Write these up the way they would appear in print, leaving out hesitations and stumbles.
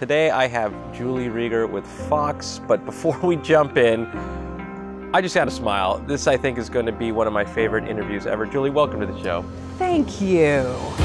Today I have Julie Rieger with Fox, but before we jump in, I just had to smile. This, I think, is going to be one of my favorite interviews ever. Julie, welcome to the show. Thank you.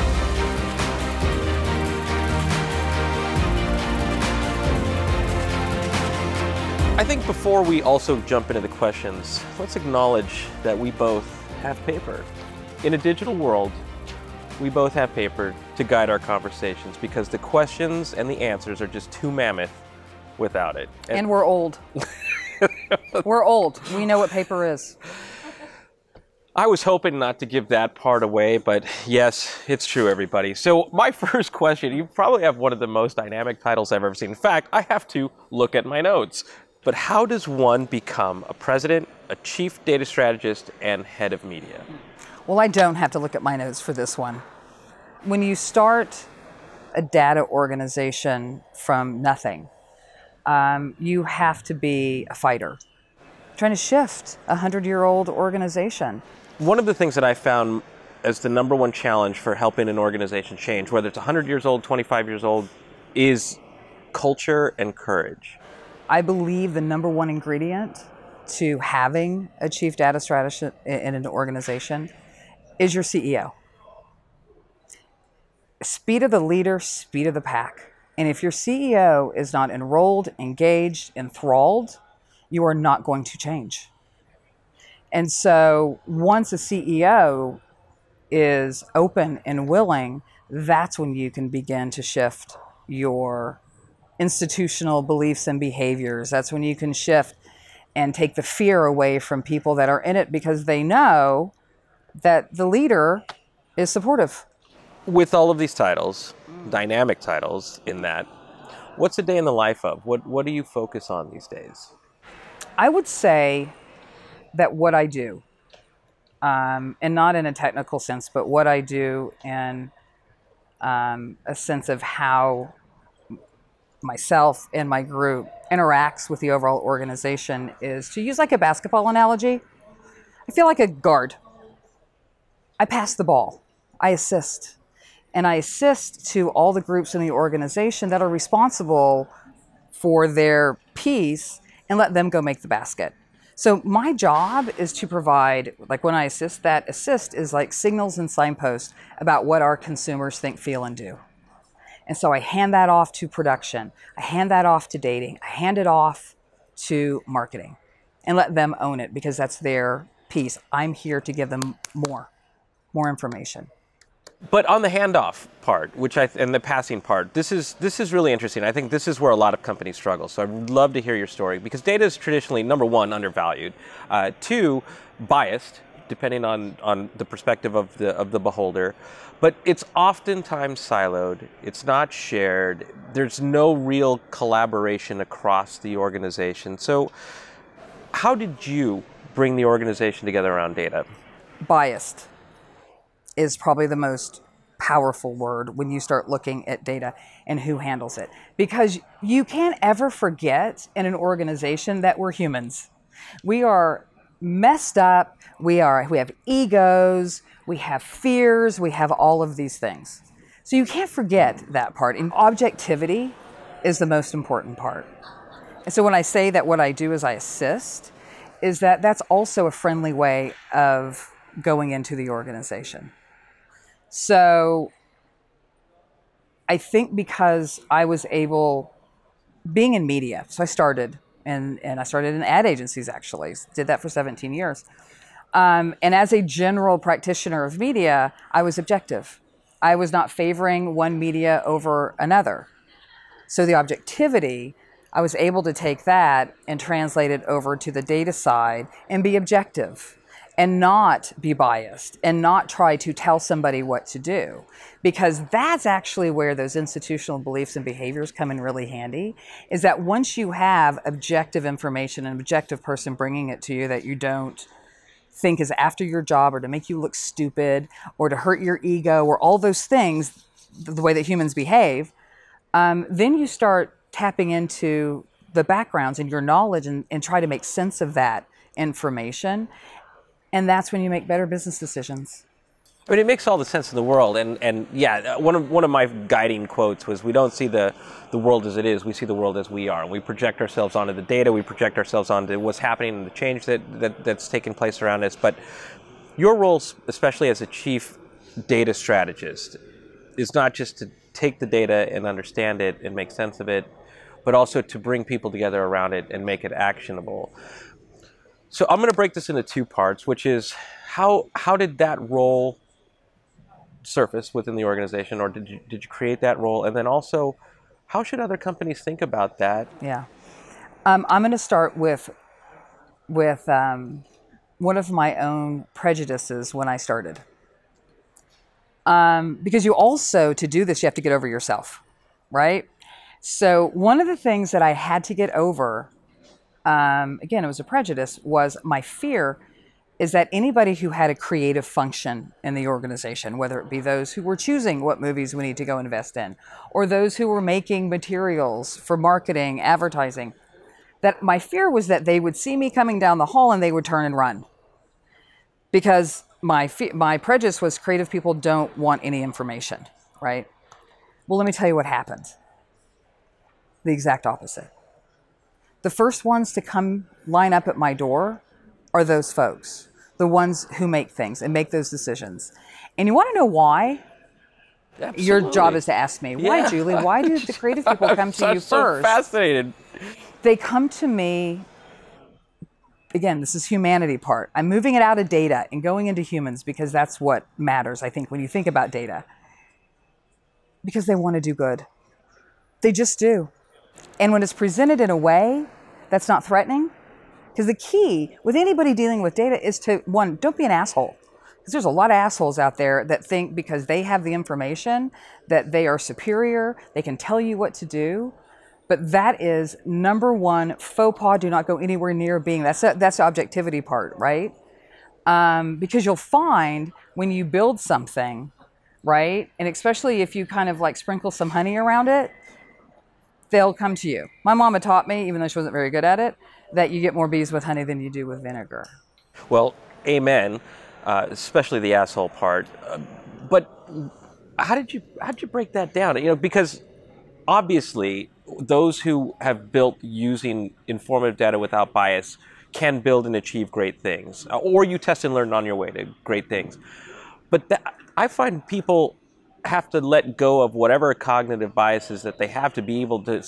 I think before we also jump into the questions, let's acknowledge that we both have paper. In a digital world, we both have paper to guide our conversations because the questions and the answers are just too mammoth without it. And we're old. We're old. We know what paper is. I was hoping not to give that part away, but yes, it's true, everybody. So my first question, you probably have one of the most dynamic titles I've ever seen. In fact, I have to look at my notes. But how does one become a president, a chief data strategist, and head of media? Well, I don't have to look at my notes for this one. When you start a data organization from nothing, you have to be a fighter. Trying to shift a 100-year-old organization. One of the things that I found as the number one challenge for helping an organization change, whether it's 100 years old, 25 years old, is culture and courage. I believe the number one ingredient to having a chief data strategist in an organization is your CEO. Speed of the leader, speed of the pack. And if your CEO is not enrolled, engaged, enthralled, you are not going to change. And so once a CEO is open and willing, that's when you can begin to shift your institutional beliefs and behaviors. That's when you can shift and take the fear away from people that are in it because they know that the leader is supportive. With all of these titles, dynamic titles in that, what's a day in the life of? What do you focus on these days? I would say that what I do, and not in a technical sense, but what I do in a sense of how myself and my group interacts with the overall organization is, to use like a basketball analogy, I feel like a guard. I pass the ball. I assist. And I assist to all the groups in the organization that are responsible for their piece and let them go make the basket. So my job is to provide, like when I assist, that assist is like signals and signposts about what our consumers think, feel, and do. And so I hand that off to production. I hand that off to dating. I hand it off to marketing and let them own it because that's their piece. I'm here to give them more information. But on the handoff part, and the passing part, this is really interesting. I think this is where a lot of companies struggle. So I'd love to hear your story because data is traditionally, number one, undervalued, two, biased, depending on the perspective of the beholder. But it's oftentimes siloed. It's not shared. There's no real collaboration across the organization. So how did you bring the organization together around data? Biased is probably the most powerful word when you start looking at data and who handles it. Because you can't ever forget in an organization that we're humans. We are messed up, we have egos, we have fears, we have all of these things. So you can't forget that part. And objectivity is the most important part. And so when I say that what I do is I assist, is that that's also a friendly way of going into the organization. So I think because I was able, being in media, so I started, and I started in ad agencies actually, did that for 17 years. And as a general practitioner of media, I was objective. I was not favoring one media over another. So the objectivity, I was able to take that and translate it over to the data side and be objective and not be biased and not try to tell somebody what to do. Because that's actually where those institutional beliefs and behaviors come in really handy, is that once you have objective information, an objective person bringing it to you that you don't think is after your job or to make you look stupid or to hurt your ego or all those things, the way that humans behave, then you start tapping into the backgrounds and your knowledge and try to make sense of that information. And that's when you make better business decisions. I mean, it makes all the sense in the world, and yeah, one of my guiding quotes was, "We don't see the world as it is; we see the world as we are. We project ourselves onto the data, we project ourselves onto what's happening and the change that's taking place around us." But your role, especially as a chief data strategist, is not just to take the data and understand it and make sense of it, but also to bring people together around it and make it actionable. So I'm going to break this into two parts, which is how did that role surface within the organization, or did you create that role? And then also, how should other companies think about that? Yeah. I'm going to start with one of my own prejudices when I started. Because you also, to do this, you have to get over yourself, right? So one of the things that I had to get over, again, it was a prejudice, was my fear is that anybody who had a creative function in the organization, whether it be those who were choosing what movies we need to go invest in, or those who were making materials for marketing, advertising, that my fear was that they would see me coming down the hall and they would turn and run. Because my prejudice was creative people don't want any information, right? Well, let me tell you what happened. The exact opposite. The first ones to come line up at my door are those folks, the ones who make things and make those decisions. And you want to know why? Absolutely. Your job is to ask me, why, Julie? Why do the creative people come to you I'm so first? fascinated. They come to me, again, this is humanity part. I'm moving it out of data and going into humans because that's what matters, I think, when you think about data. Because they want to do good. They just do. And when it's presented in a way that's not threatening, because the key with anybody dealing with data is to, one, don't be an asshole. Because there's a lot of assholes out there that think because they have the information that they are superior, they can tell you what to do. But that is number one, faux pas, do not go anywhere near being, that's the objectivity part, right? Because you'll find when you build something, right? And especially if you kind of like sprinkle some honey around it, they'll come to you. My mama taught me, even though she wasn't very good at it, that you get more bees with honey than you do with vinegar. Well, amen, especially the asshole part. But how did you break that down? You know, because obviously those who have built using informative data without bias can build and achieve great things, or you test and learn on your way to great things. But I find people have to let go of whatever cognitive biases that they have to be able to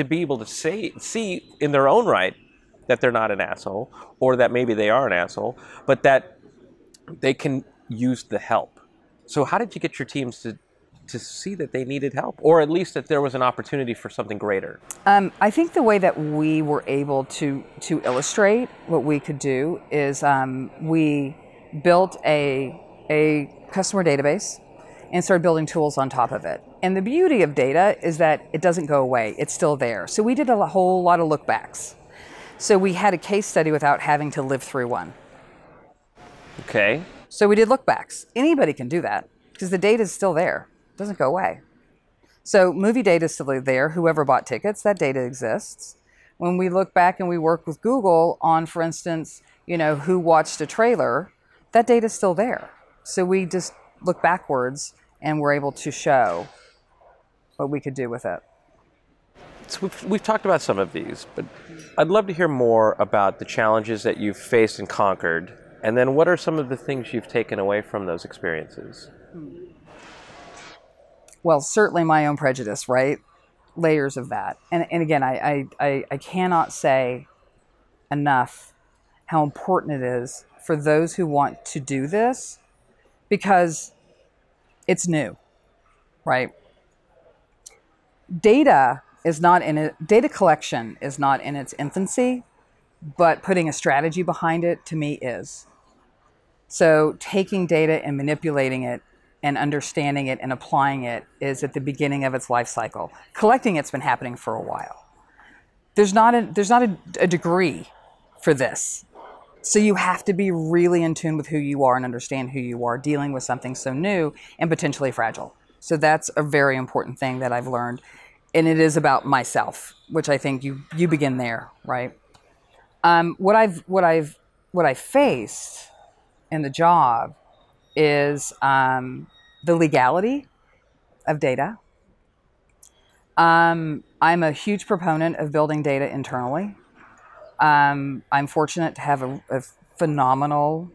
see in their own right that they're not an asshole, or that maybe they are an asshole, but that they can use the help. So how did you get your teams to see that they needed help, or at least that there was an opportunity for something greater? I think the way that we were able to illustrate what we could do is we built a customer database and started building tools on top of it. And the beauty of data is that it doesn't go away. It's still there. So we did a whole lot of look backs. So we had a case study without having to live through one. Okay. So we did look backs. Anybody can do that because the data is still there. It doesn't go away. So movie data is still there. Whoever bought tickets, that data exists. When we look back and we work with Google on, for instance, you know, who watched a trailer, that data is still there. So we just look backwards and we're able to show what we could do with it. So we've talked about some of these, but I'd love to hear more about the challenges that you've faced and conquered, and then what are some of the things you've taken away from those experiences? Well, certainly my own prejudice, right? Layers of that. And again, I cannot say enough how important it is for those who want to do this, because it's new, right? Data collection is not in its infancy, but putting a strategy behind it, to me, is. So taking data and manipulating it and understanding it and applying it is at the beginning of its life cycle. Collecting it's been happening for a while. There's not a degree for this. So you have to be really in tune with who you are and understand who you are dealing with something so new and potentially fragile. So that's a very important thing that I've learned. And it is about myself, which I think you begin there, right? What I've faced in the job is the legality of data. I'm a huge proponent of building data internally. I'm fortunate to have a phenomenal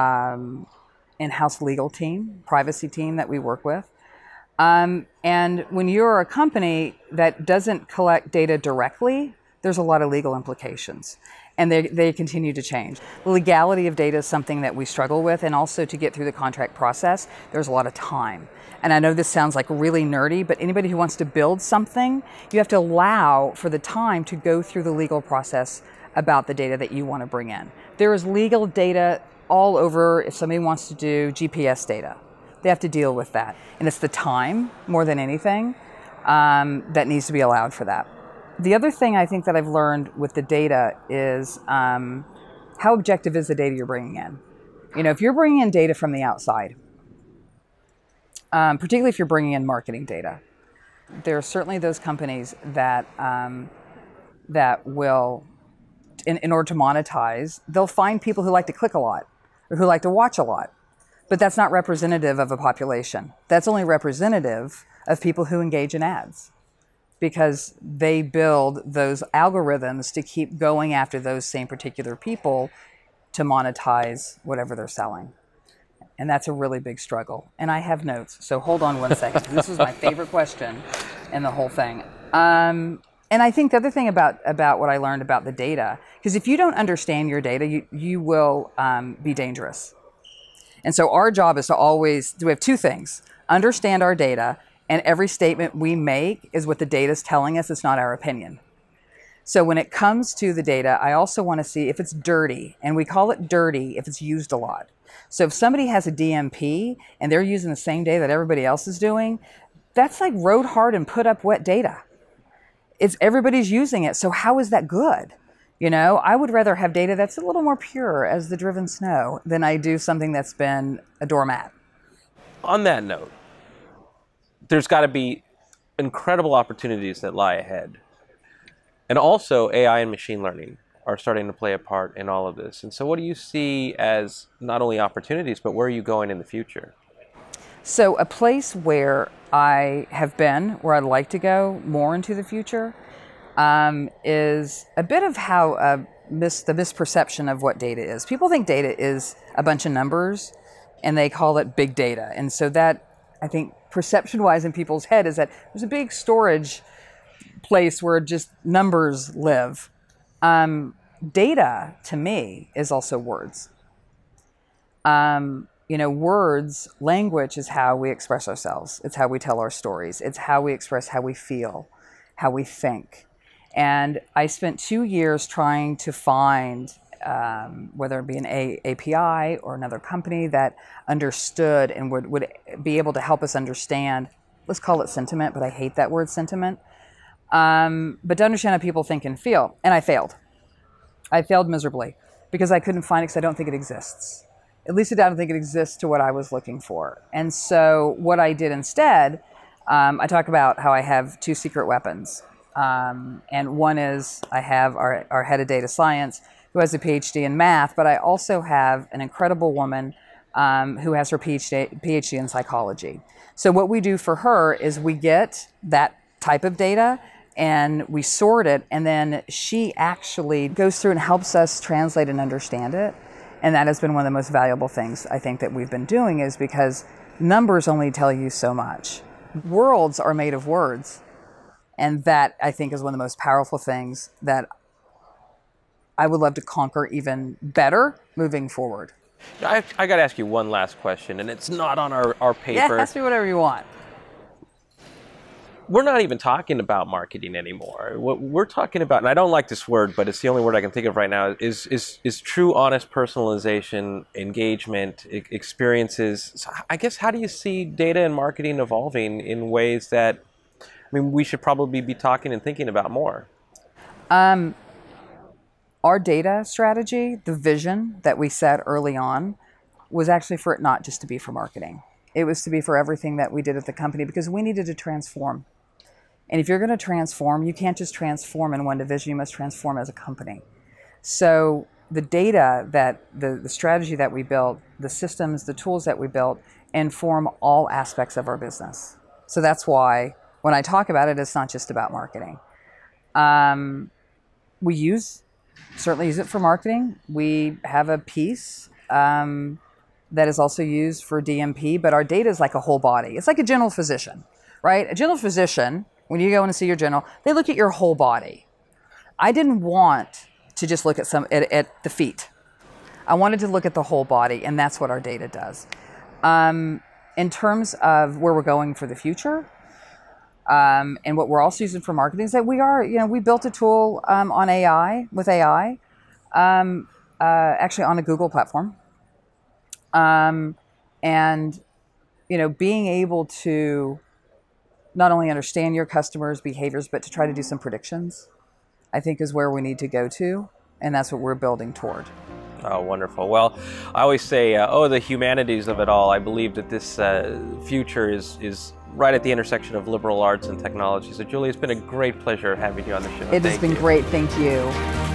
in-house legal team, privacy team that we work with. And when you're a company that doesn't collect data directly, there's a lot of legal implications, and they continue to change. The legality of data is something that we struggle with, and also to get through the contract process, there's a lot of time. And I know this sounds like really nerdy, but anybody who wants to build something, you have to allow for the time to go through the legal process about the data that you want to bring in. There is legal data all over. If somebody wants to do GPS data, they have to deal with that. And it's the time, more than anything, that needs to be allowed for that. The other thing I think that I've learned with the data is how objective is the data you're bringing in. You know, if you're bringing in data from the outside, particularly if you're bringing in marketing data, there are certainly those companies that that will, in order to monetize, they'll find people who like to click a lot or who like to watch a lot. But that's not representative of a population. That's only representative of people who engage in ads, because they build those algorithms to keep going after those same particular people to monetize whatever they're selling. And that's a really big struggle. And I have notes, so hold on one second. This is my favorite question in the whole thing. And I think the other thing about what I learned about the data, because if you don't understand your data, you will be dangerous. And so our job is to always, we have two things: understand our data, and every statement we make is what the data is telling us. It's not our opinion. So when it comes to the data, I also want to see if it's dirty, and we call it dirty if it's used a lot. So if somebody has a DMP and they're using the same data that everybody else is doing, that's like rode hard and put up wet data. It's everybody's using it. So how is that good? You know, I would rather have data that's a little more pure as the driven snow than I do something that's been a doormat. On that note, there's got to be incredible opportunities that lie ahead. And also AI and machine learning are starting to play a part in all of this. And so what do you see as not only opportunities, but where are you going in the future? So a place where I have been, where I'd like to go more into the future, is a bit of how the misperception of what data is. People think data is a bunch of numbers, and they call it big data. And so that, I think, perception-wise in people's head is that there's a big storage place where just numbers live. Data, to me, is also words. You know, words, language is how we express ourselves. It's how we tell our stories. It's how we express how we feel, how we think. And I spent 2 years trying to find, whether it be an API or another company that understood and would be able to help us understand, let's call it sentiment, but I hate that word sentiment, but to understand how people think and feel. And I failed. I failed miserably because I couldn't find it because I don't think it exists. At least I don't think it exists to what I was looking for. And so what I did instead, I talk about how I have two secret weapons. And one is I have our head of data science who has a PhD in math, but I also have an incredible woman who has her PhD in psychology. So what we do for her is we get that type of data and we sort it, and then she actually goes through and helps us translate and understand it. And that has been one of the most valuable things I think that we've been doing, is because numbers only tell you so much. Worlds are made of words. And that, I think, is one of the most powerful things that I would love to conquer even better moving forward. I got to ask you one last question, and it's not on our paper. Yeah, ask me whatever you want. We're not even talking about marketing anymore. What we're talking about, and I don't like this word, but it's the only word I can think of right now, is true, honest personalization, engagement, experiences. So I guess, how do you see data and marketing evolving in ways that, I mean, we should probably be talking and thinking about more? Our data strategy, the vision that we set early on, was actually for it not just to be for marketing. It was to be for everything that we did at the company, because we needed to transform. And if you're going to transform, you can't just transform in one division, you must transform as a company. So the data that the strategy that we built, the systems, the tools that we built inform all aspects of our business. So that's why when I talk about it, it's not just about marketing. We certainly use it for marketing. We have a piece that is also used for DMP, but our data is like a whole body. It's like a general physician, right? A general physician, when you go in to see your general, they look at your whole body. I didn't want to just look at at the feet. I wanted to look at the whole body, and that's what our data does. In terms of where we're going for the future, and what we're also using for marketing is that we built a tool on AI, with AI, actually on a Google platform. And, being able to not only understand your customers' behaviors, but to try to do some predictions, I think is where we need to go to, and that's what we're building toward. Oh, wonderful. Well, I always say, the humanities of it all. I believe that this future is right at the intersection of liberal arts and technology. So, Julie, it's been a great pleasure having you on the show. It has been great. Thank you.